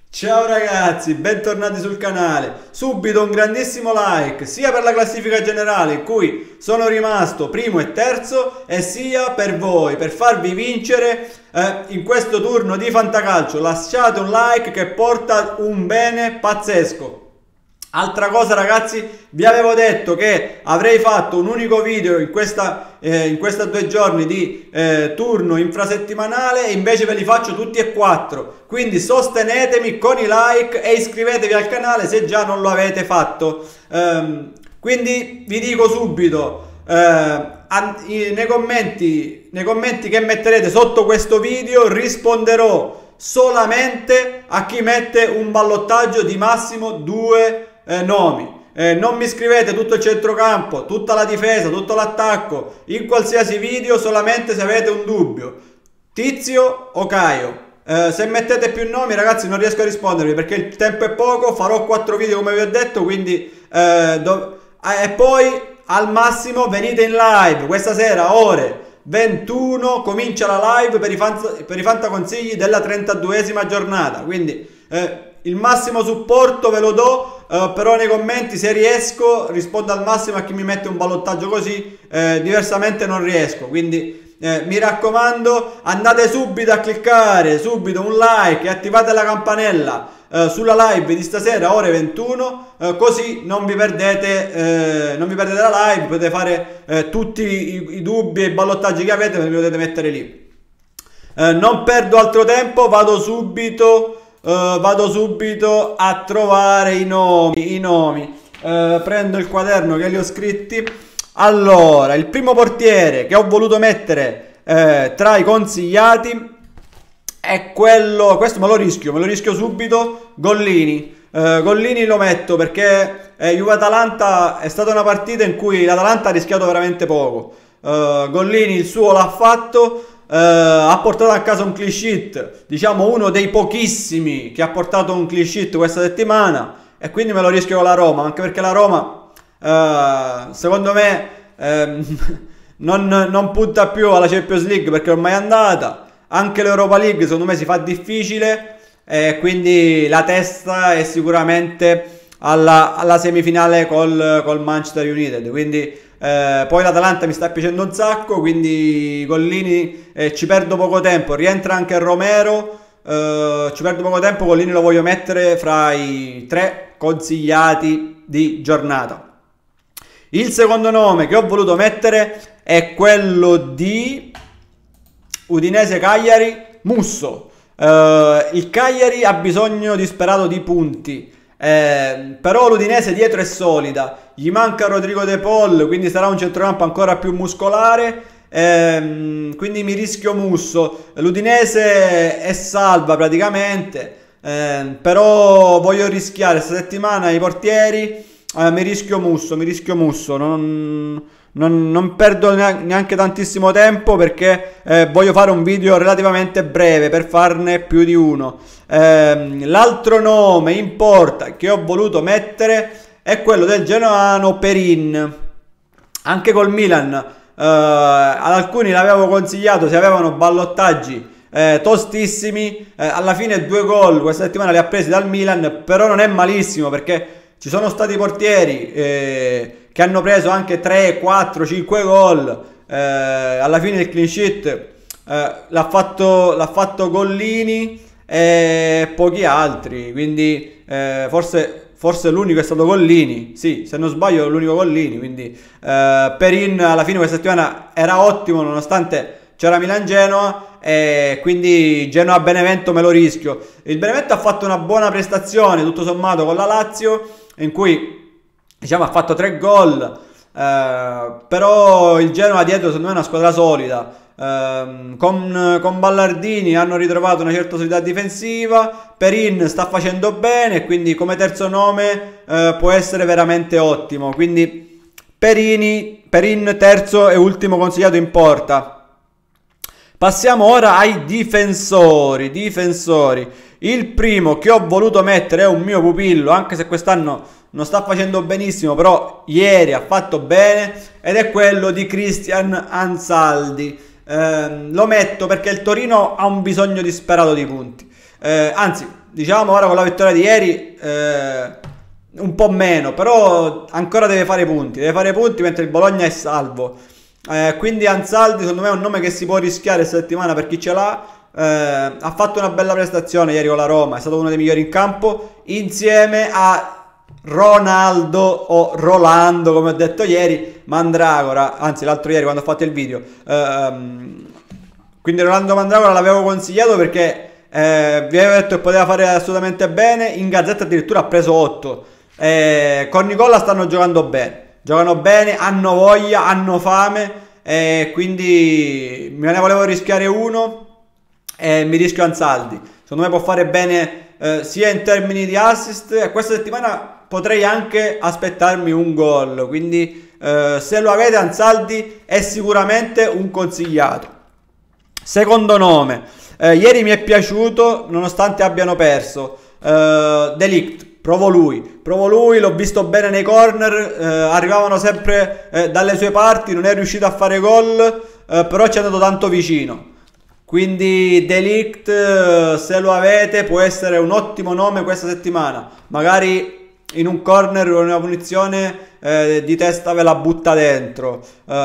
Ciao ragazzi, bentornati sul canale. Subito un grandissimo like sia per la classifica generale in cui sono rimasto primo e terzo e sia per voi, per farvi vincere in questo turno di Fantacalcio. Lasciate un like che porta un bene pazzesco. Altra cosa ragazzi, vi avevo detto che avrei fatto un unico video in questa 2 giorni di turno infrasettimanale e invece ve li faccio tutti e 4. Quindi sostenetemi con i like e iscrivetevi al canale se già non lo avete fatto. Quindi vi dico subito, nei commenti che metterete sotto questo video risponderò solamente a chi mette un ballottaggio di massimo 2 nomi. Non mi scrivete tutto il centrocampo, tutta la difesa, tutto l'attacco in qualsiasi video, solamente se avete un dubbio, Tizio o Caio. Se mettete più nomi ragazzi non riesco a rispondervi perché il tempo è poco, farò 4 video come vi ho detto, quindi e poi al massimo venite in live questa sera ore 21, comincia la live per i fantaconsigli della 32esima giornata, quindi il massimo supporto ve lo do, però nei commenti se riesco rispondo al massimo a chi mi mette un ballottaggio così, diversamente non riesco, quindi mi raccomando andate subito a cliccare subito un like e attivate la campanella sulla live di stasera ore 21, così non vi perdete la live, potete fare tutti i dubbi e i ballottaggi che avete, ve li potete mettere lì. Non perdo altro tempo, vado subito a trovare i nomi. Prendo il quaderno che li ho scritti. Allora, il primo portiere che ho voluto mettere tra i consigliati è quello, questo me lo rischio subito, Gollini. Gollini lo metto perché Juve-Atalanta è stata una partita in cui l'Atalanta ha rischiato veramente poco. Gollini il suo l'ha fatto, ha portato a casa un clean sheet, diciamo uno dei pochissimi che ha portato un clean sheet questa settimana, e quindi me lo rischio con la Roma, anche perché la Roma secondo me non punta più alla Champions League perché ormai è andata. Anche l'Europa League secondo me si fa difficile, quindi la testa è sicuramente alla semifinale col Manchester United, quindi poi l'Atalanta mi sta piacendo un sacco, quindi Gollini ci perdo poco tempo, rientra anche Romero, ci perdo poco tempo, Gollini lo voglio mettere fra i 3 consigliati di giornata. Il secondo nome che ho voluto mettere è quello di Udinese-Cagliari, Musso. Il Cagliari ha bisogno disperato di punti, però l'Udinese dietro è solida, gli manca Rodrigo De Paul, quindi sarà un centrocampo ancora più muscolare, quindi mi rischio Musso. L'Udinese è salva praticamente, però voglio rischiare questa settimana i portieri, mi rischio Musso, non perdo neanche tantissimo tempo perché voglio fare un video relativamente breve per farne più di uno. L'altro nome in porta che ho voluto mettere è quello del genoano Perin. Anche col Milan ad alcuni l'avevo consigliato se avevano ballottaggi tostissimi, alla fine 2 gol questa settimana li ha presi dal Milan, però non è malissimo perché ci sono stati portieri che hanno preso anche 3, 4, 5 gol, alla fine il clean sheet l'ha fatto Gollini e pochi altri, quindi forse l'unico è stato Gollini, sì, se non sbaglio è l'unico Gollini, quindi Perin alla fine questa settimana era ottimo nonostante c'era Milan-Genoa, e quindi Genoa-Benevento me lo rischio. Il Benevento ha fatto una buona prestazione tutto sommato con la Lazio, in cui diciamo ha fatto 3 gol, però il Genoa dietro secondo me è una squadra solida, con Ballardini hanno ritrovato una certa solidità difensiva, Perin sta facendo bene, quindi come terzo nome può essere veramente ottimo, quindi Perin terzo e ultimo consigliato in porta. Passiamo ora ai difensori. Il primo che ho voluto mettere è un mio pupillo, anche se quest'anno non sta facendo benissimo, però ieri ha fatto bene, ed è quello di Christian Ansaldi. Lo metto perché il Torino ha un bisogno disperato di punti. Anzi, diciamo ora con la vittoria di ieri un po' meno, però ancora deve fare punti, mentre il Bologna è salvo. Quindi Ansaldi secondo me è un nome che si può rischiare questa settimana per chi ce l'ha. Ha fatto una bella prestazione ieri con la Roma, è stato uno dei migliori in campo, insieme a Ronaldo o Rolando, come ho detto ieri, Mandragora, anzi l'altro ieri quando ho fatto il video. Quindi Rolando Mandragora l'avevo consigliato perché vi avevo detto che poteva fare assolutamente bene. In Gazzetta addirittura ha preso 8. Con Nicola stanno giocando bene, hanno voglia, hanno fame, quindi me ne volevo rischiare uno e mi rischio Ansaldi. Secondo me può fare bene sia in termini di assist, e questa settimana potrei anche aspettarmi un gol, quindi se lo avete Ansaldi è sicuramente un consigliato. Secondo nome, ieri mi è piaciuto nonostante abbiano perso, De Ligt. Provo lui, l'ho visto bene nei corner, arrivavano sempre dalle sue parti, non è riuscito a fare gol, però ci è andato tanto vicino. Quindi De Ligt, se lo avete, può essere un ottimo nome questa settimana. Magari in un corner con una punizione di testa ve la butta dentro.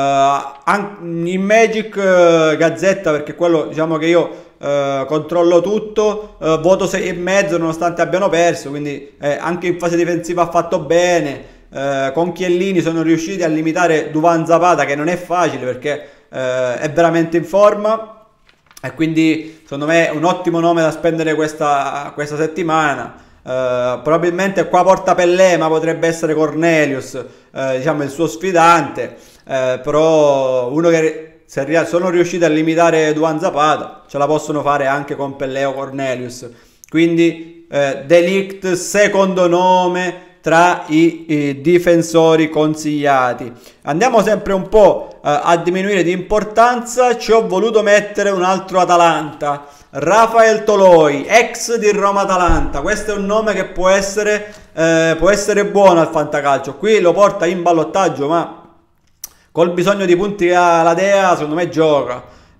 In Magic Gazzetta, perché quello diciamo che io controllo tutto, voto 6,5 nonostante abbiano perso, quindi anche in fase difensiva ha fatto bene. Con Chiellini sono riusciti a limitare Duvan Zapata, che non è facile perché è veramente in forma, e quindi secondo me è un ottimo nome da spendere questa settimana. Probabilmente qua porta Pellè, ma potrebbe essere Cornelius, diciamo il suo sfidante, però uno che se sono riusciti a limitare Duvan Zapata ce la possono fare anche con Pellè o Cornelius. Quindi De Ligt secondo nome tra i difensori consigliati. Andiamo sempre un po' a diminuire di importanza. Ci ho voluto mettere un altro Atalanta, Rafael Toloi, ex di Roma-Atalanta. Questo è un nome che può essere buono al fantacalcio. Qui lo porta in ballottaggio, ma col bisogno di punti che ha la Dea secondo me gioca,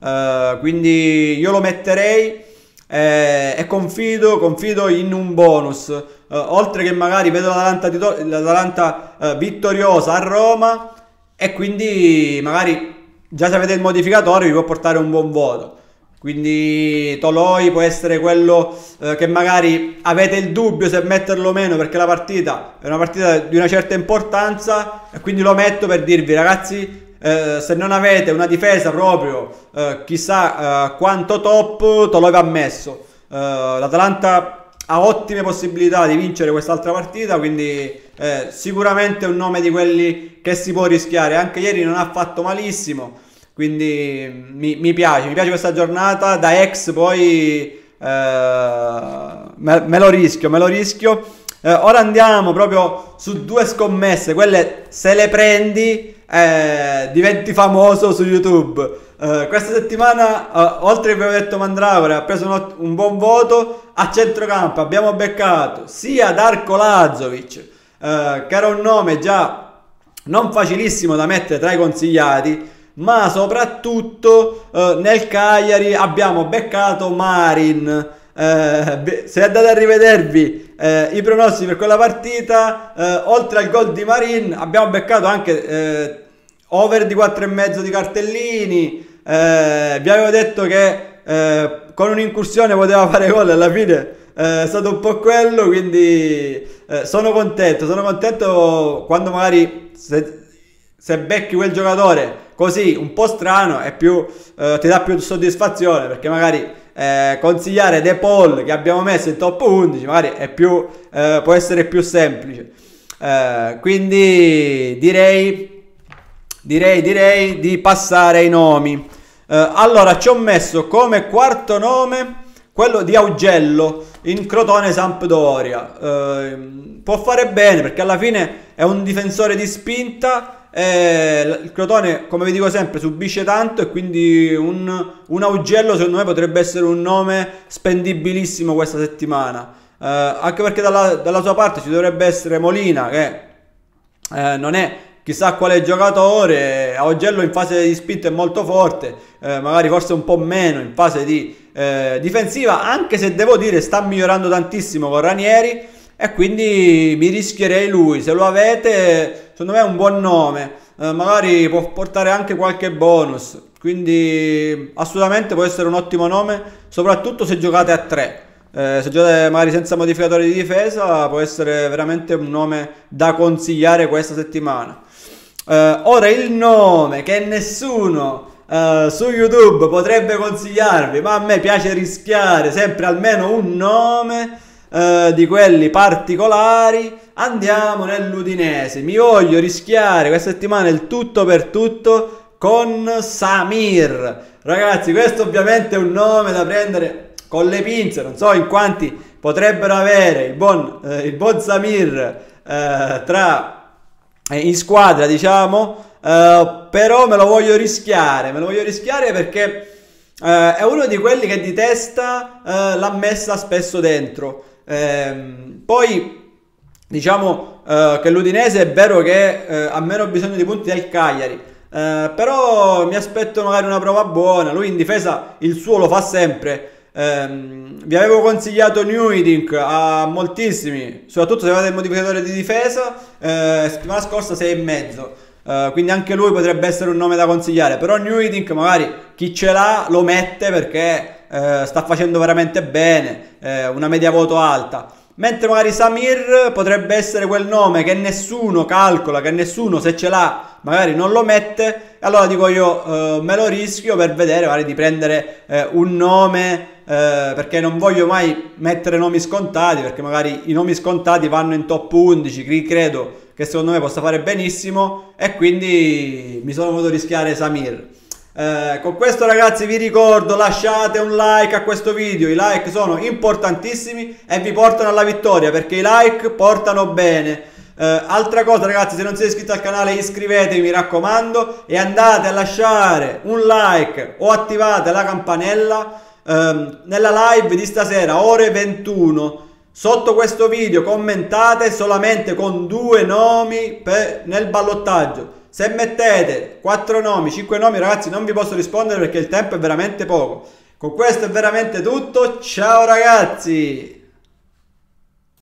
quindi io lo metterei e confido in un bonus, oltre che magari vedo l'Atalanta vittoriosa a Roma, e quindi magari già se avete il modificatore vi può portare un buon voto. Quindi Toloi può essere quello che magari avete il dubbio se metterlo o meno, perché la partita è una partita di una certa importanza, e quindi lo metto per dirvi ragazzi, se non avete una difesa proprio chissà quanto top, Toloi va messo. L'Atalanta ha ottime possibilità di vincere quest'altra partita, quindi sicuramente un nome di quelli che si può rischiare. Anche ieri non ha fatto malissimo, quindi mi piace questa giornata. Da ex poi me lo rischio. Ora andiamo proprio su due scommesse, quelle se le prendi diventi famoso su YouTube. Questa settimana, oltre che avevo detto Mandragora, ha preso un buon voto. A centrocampo abbiamo beccato sia Darko Lazovic, che era un nome già non facilissimo da mettere tra i consigliati, ma soprattutto nel Cagliari abbiamo beccato Marin. Se andate a rivedervi i pronostici per quella partita, oltre al gol di Marin abbiamo beccato anche over di 4,5 di cartellini. Vi avevo detto che con un'incursione poteva fare gol, alla fine è stato un po' quello, quindi sono contento quando magari se becchi quel giocatore così un po' strano è più, ti dà più soddisfazione, perché magari consigliare De Paul che abbiamo messo in top 11 magari è più, può essere più semplice, quindi direi di passare ai nomi. Allora ci ho messo come quarto nome quello di Augello in Crotone Sampdoria. Può fare bene perché alla fine è un difensore di spinta. Il Crotone, come vi dico sempre, subisce tanto, e quindi un Augello secondo me potrebbe essere un nome spendibilissimo questa settimana, anche perché dalla sua parte ci dovrebbe essere Molina, che non è chissà quale giocatore. Augello in fase di spinta è molto forte, magari forse un po' meno in fase di difensiva, anche se devo dire sta migliorando tantissimo con Ranieri, e quindi mi rischierei lui. Se lo avete, secondo me è un buon nome, magari può portare anche qualche bonus, quindi assolutamente può essere un ottimo nome, soprattutto se giocate a 3. Se giocate magari senza modificatori di difesa, può essere veramente un nome da consigliare questa settimana. Ora il nome che nessuno su YouTube potrebbe consigliarvi, ma a me piace rischiare sempre almeno un nome di quelli particolari. Andiamo nell'Udinese, mi voglio rischiare questa settimana il tutto per tutto con Samir. Ragazzi, questo ovviamente è un nome da prendere con le pinze, non so in quanti potrebbero avere il buon Samir in squadra, diciamo, però me lo voglio rischiare perché è uno di quelli che di testa l'ha messa spesso dentro. Poi diciamo che l'Udinese è vero che ha meno bisogno di punti del Cagliari, però mi aspetto magari una prova buona. Lui in difesa il suo lo fa sempre. Vi avevo consigliato Newidink a moltissimi, soprattutto se avete il modificatore di difesa, settimana scorsa 6,5, quindi anche lui potrebbe essere un nome da consigliare. Però Newidink magari chi ce l'ha lo mette perché sta facendo veramente bene, una media voto alta. Mentre magari Samir potrebbe essere quel nome che nessuno calcola, che nessuno, se ce l'ha, magari non lo mette, e allora dico io me lo rischio per vedere magari di prendere un nome, perché non voglio mai mettere nomi scontati, perché magari i nomi scontati vanno in top 11, credo che secondo me possa fare benissimo, e quindi mi sono voluto rischiare Samir. Con questo ragazzi vi ricordo, lasciate un like a questo video, i like sono importantissimi e vi portano alla vittoria, perché i like portano bene. Altra cosa ragazzi, se non siete iscritti al canale iscrivetevi, mi raccomando, e andate a lasciare un like o attivate la campanella nella live di stasera ore 21. Sotto questo video commentate solamente con 2 nomi nel ballottaggio. Se mettete 4 nomi, 5 nomi, ragazzi, non vi posso rispondere perché il tempo è veramente poco. Con questo è veramente tutto. Ciao ragazzi!